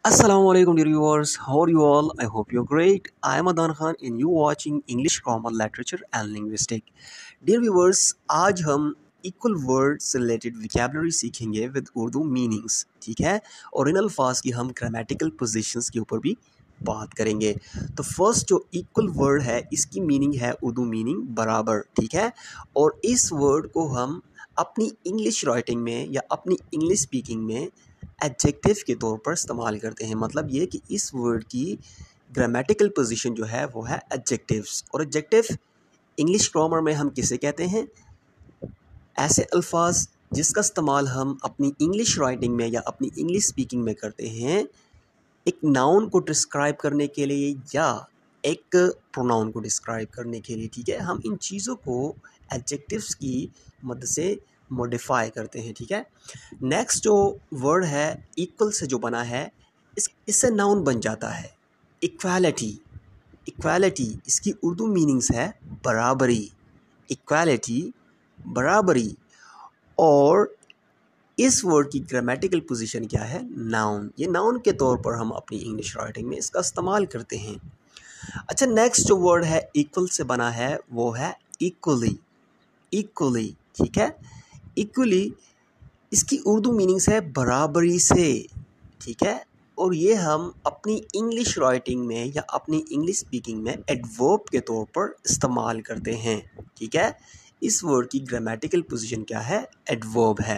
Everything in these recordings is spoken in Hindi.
Assalamualaikum dear viewers, how are you all? I hope you're great. I am Adan Khan and you watching English Grammar Literature and Linguistics. Dear viewers, आज हम इक्वल वर्ड से रिलेटेड विकेबलरी सीखेंगे विद उर्दू मीनिंग्स, ठीक है। और इन अल्फाज की हम ग्रामेटिकल पोजीशंस के ऊपर भी बात करेंगे। तो फर्स्ट जो इक्वल वर्ड है इसकी मीनिंग है उर्दू मीनिंग बराबर, ठीक है। और इस वर्ड को हम अपनी इंग्लिश राइटिंग में या अपनी इंग्लिश स्पीकिंग में एडजेक्टिव के तौर पर इस्तेमाल करते हैं। मतलब ये कि इस वर्ड की ग्रामेटिकल पोजीशन जो है वो है एडजेक्टिव्स। और एडजेक्टिव इंग्लिश ग्रामर में हम किसे कहते हैं? ऐसे अल्फाज जिसका इस्तेमाल हम अपनी इंग्लिश राइटिंग में या अपनी इंग्लिश स्पीकिंग में करते हैं एक नाउन को डिस्क्राइब करने के लिए या एक प्रोनाउन को डिस्क्राइब करने के लिए, ठीक है। हम इन चीज़ों को एडजेक्टिव्स की मदद से मॉडिफाई करते हैं, ठीक है। नेक्स्ट जो वर्ड है इक्वल से जो बना है इससे नाउन बन जाता है इक्वालिटी। इक्वालिटी इसकी उर्दू मीनिंग्स है बराबरी, इक्वालिटी बराबरी। और इस वर्ड की ग्रामेटिकल पोजीशन क्या है? नाउन। ये नाउन के तौर पर हम अपनी इंग्लिश राइटिंग में इसका इस्तेमाल करते हैं। अच्छा, नेक्स्ट जो वर्ड है इक्वल से बना है वो है इक्वली। इक्वली, ठीक है। इक्वली इसकी उर्दू मीनिंग्स है बराबरी से, ठीक है। और ये हम अपनी इंग्लिश राइटिंग में या अपनी इंग्लिश स्पीकिंग में एडवर्ब के तौर पर इस्तेमाल करते हैं, ठीक है। इस वर्ड की ग्रामेटिकल पोजीशन क्या है? एडवर्ब है।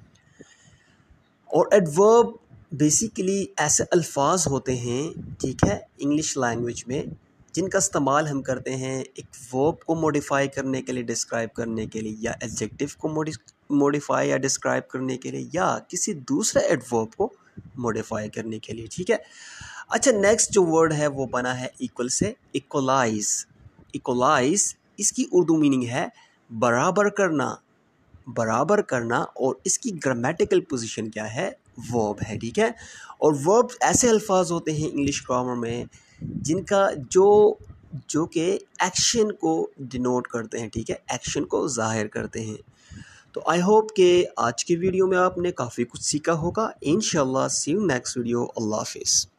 और एडवर्ब बेसिकली ऐसे अल्फाज होते हैं, ठीक है, इंग्लिश लैंग्वेज में जिनका इस्तेमाल हम करते हैं एक वर्ब को मॉडिफाई करने के लिए, डिस्क्राइब करने के लिए, या एडजेक्टिव को मॉडिफाई या डिस्क्राइब करने के लिए, या किसी दूसरे एडवर्ब को मॉडिफाई करने के लिए, ठीक है। अच्छा, नेक्स्ट जो वर्ड है वो बना है इक्वल से इक्वलाइज। इक्वलाइज इसकी उर्दू मीनिंग है बराबर करना, बराबर करना। और इसकी ग्रामेटिकल पोजीशन क्या है? वर्ब है, ठीक है। और वर्ब ऐसे अल्फाज होते हैं इंग्लिश ग्रामर में जिनका जो कि एक्शन को डिनोट करते हैं, ठीक है, एक्शन को ज़ाहिर करते हैं। तो आई होप कि आज की वीडियो में आपने काफ़ी कुछ सीखा होगा। इंशाल्लाह सी यू नेक्स्ट वीडियो। अल्लाह हाफिज़।